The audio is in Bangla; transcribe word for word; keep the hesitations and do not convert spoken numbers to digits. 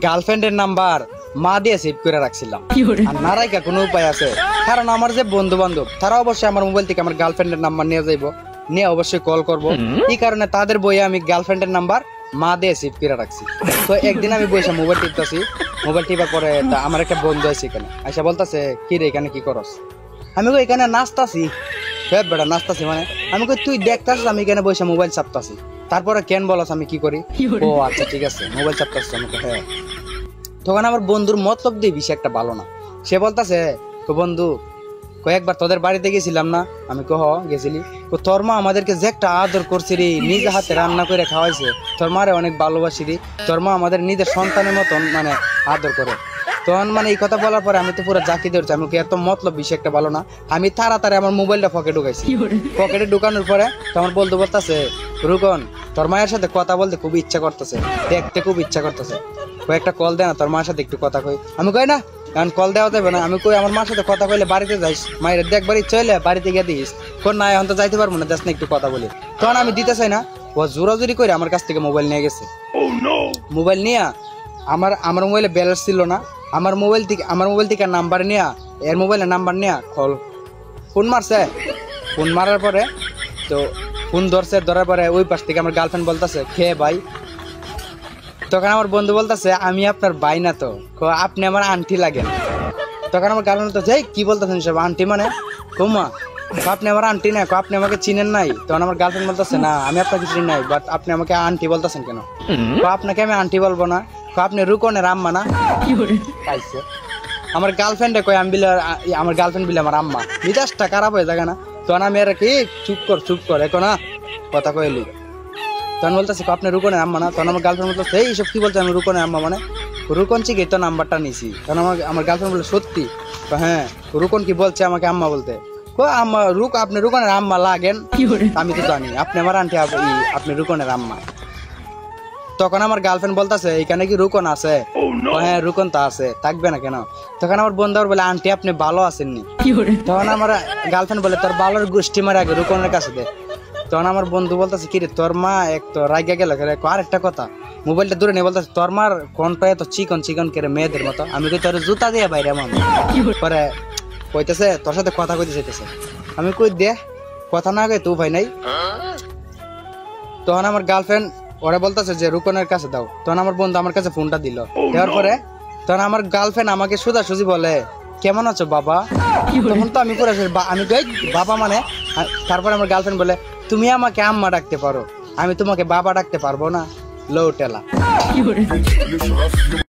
গার্লফ্রেন্ডের নাম্বার মা দিয়ে সেভ করে রাখছিলাম। আর না রাখা কোনো উপায় আছে? কারণ আমার যে বন্ধু বান্ধব তারা অবশ্যই আমার মোবাইল থেকে আমার গার্লফ্রেন্ডের নাম্বার নিয়ে যাইবো, নিয়ে অবশ্যই কল করবো। এই কারণে তাদের বইয়ে আমি গার্লফ্রেন্ডের নাম্বার মা দিয়ে সেভ করে রাখছি। তো একদিন আমি বসে মোবাইল টিপতেছি, মোবাইল টিপার পরে আমার একটা বন্ধু আছে এখানে আইসা বলতেছে, কি রে এখানে কি করস? আমি কই এখানে নাচতাছি। বেটা নাচতাছি মানে? আমি কই তুই দেখতাছিস আমি এখানে বসে মোবাইল চাপতাছি, তারপরে কেন বলস আমি কি করি? ও আচ্ছা ঠিক আছে মোবাইল চাপতাছিস। আমাকে হ্যাঁ। তখন আমার বন্ধুর মতলব দিয়ে বেশি একটা ভালো না। সে বলতেছে, বন্ধু কয়েকবার তোদের বাড়িতে গেছিলাম না? আমি কহ গেছিলি। তোর মা আমাদেরকে যে একটা আদর করছে রে, নিজে হাতে রান্না করে খাওয়াইছে, তোর মারে অনেক ভালোবাসি রে, তোর মা আমাদের নিজের সন্তানের মতন মানে আদর করে। তখন মানে এই কথা বলার পরে আমি তো পুরো জাকি ধরছি, আমি এত মতলব বেশি একটা ভালো না। আমি তাড়াতাড়ি আমার মোবাইলটা পকেটে ঢুকাইছি। পকেটে ঢুকানোর পরে তোমার বলতে বলতেছে, রুকন তোর মায়ের সাথে কথা বলতে খুব ইচ্ছা করতেছে, দেখতে খুব ইচ্ছা করতেছে, কয়েকটা কল দে না তোর মার সাথে একটু কথা কই। আমি কই না কারণ কল দেওয়া যাবে না। আমি কই আমার মার সাথে কথা কইলে বাড়িতে যাইস, মায়ের দেখবার ইচ্ছা হইলে বাড়িতে গিয়ে দিস। কোন না এখন তো যাইতে পারবো না, দেখ না একটু কথা বলি। তখন আমি দিতে চাই না, ও জোরাজুরি করে আমার কাছ থেকে মোবাইল নিয়ে গেছে। মোবাইল নিয়ে আমার আমার মোবাইলে ব্যালেন্স ছিল না, আমার মোবাইল থেকে আমার মোবাইল থেকে নাম্বার নিয়ে এর মোবাইলের নাম্বার নিয়ে কল ফোন মারছে। ফোন মারার পরে তো ফোন ধরছে, ধরার পরে ওই পাশ থেকে আমার গার্লফ্রেন্ড বলতেছে, খেয়ে ভাই। তখন আমার বন্ধু বলতেছে, আমি আপনার ভাই না তো, আপনি আমার আন্টি লাগেন। তখন আমার গার্লফ্রেন্ড বলতেছে, কি বলতেছেন সব আন্টি মানে? কমা আপনি আমার আন্টি না, আপনি আমাকে চিনেন নাই? তখন আমার গার্লফ্রেন্ড বলতেছে, না আমি আপনাকে চিনি নাই, বাট আপনি আমাকে আন্টি বলতেছেন কেন? আপনাকে আমি আন্টি বলবো না, আপনি রুকনের আম্মা না? আমার গার্লফ্রেন্ডে কয় আমি বিলে, আমার গার্লফ্রেন্ড বিলে আমার আম্মা, মিজাজটা খারাপ হয়ে থাকে না? তখন আমি আর কি চুপ কর চুপ কর এখন না কথা কইলি। তখন বলতেছে আপনি রুকনের আম্মা না? তখন আমার গার্লফ্রেন্ড বলতেছে, এই সব কি বলছে আমি রুকনের আম্মা মানে? রুকন চিকে তো নাম্বারটা নিছি। তখন আমার আমার গার্লফ্রেন্ড বলে, সত্যি? হ্যাঁ। রুকন কি বলছে আমাকে আম্মা বলতে? আম্মা রুক আপনি রুকনের আম্মা লাগেন? আমি তো জানি আপনি আমার আন্টি, আপনি রুকনের আম্মা। তখন আমার গার্লফ্রেন্ড বলতেছে, এখানে কি রুকন আছে? হ্যাঁ রুকন তো আছে, থাকবে না কেন? তখন আমার বন্ধু বলে, আন্টি আপনি ভালো আছেননি? তখন আমার গার্লফ্রেন্ড বলে, তোর ভালোর গোষ্ঠী মারে আগে রুকনের কাছে দে। তখন আমার বন্ধু বলতেছে, কিরে তোর মা এক তো রাগা গেল। আর একটা কথা, মোবাইলটা দূরে নিয়ে বলতেছে, তোর মার কোন পায়ে তো চিকন চিকন করে মেয়েদের মতো। আমি কই তোর জুতা দিয়ে বাইরে আমার পরে কইতেছে, তোর সাথে কথা কইতে চাইতেছে। আমি কই দে কথা না কই তো ভাই নাই। তখন আমার গার্লফ্রেন্ড ওরা বলতেছে যে রুকনের কাছে দাও। তখন আমার বন্ধু আমার কাছে ফোনটা দিল, দেওয়ার পরে তখন আমার গার্লফ্রেন্ড আমাকে সোজাসুজি বলে, কেমন আছো বাবা? তখন তো আমি পুরো আমি কই বাবা মানে? তারপরে আমার গার্লফ্রেন্ড বলে, তুমি আমাকে আম্মা ডাকতে পারো, আমি তোমাকে বাবা ডাকতে পারবো না। লো টেলা।